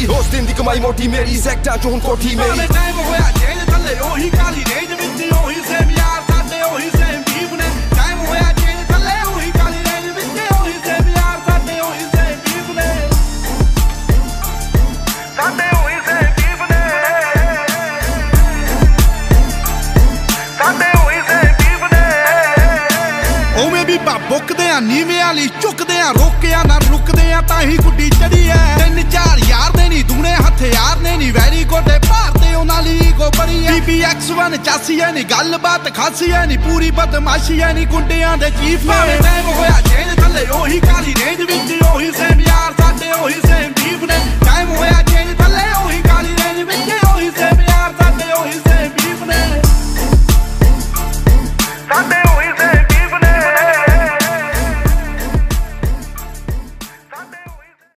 मेरी होश दिन दी कमाई मोटी मेरी सैक्टा च हुण कोठी मेरी टाइम होया चेंज थल्ले ओही काली रेंज विच ओही सेम यार साडे ओही सेम बीफ ने टाइम होया चेंज थल्ले ओही काली रेंज विच ओही सेम यार साडे ओही सेम बीफ ने साडे ओही सेम बीफ ने साडे ओही सेम बीफ ने ओवें भी बुकदे आ नीवें वाली चुकदे आ रोकिया ना रुकदे आ ताही गुड्डी चढ़ी है 3-4 यार दे नी दूने हथियार ने नी वैरी गोडे भारते उन्हां ली गो बड़ी है BBX1 चासी है नी गल बात खासी है नी पूरी बदमाशी है नी गुंडियां दे चीफ ने टाइम होया चेंज थल्ले ओही काली रेंज विच ओही सेम यार साडे ओही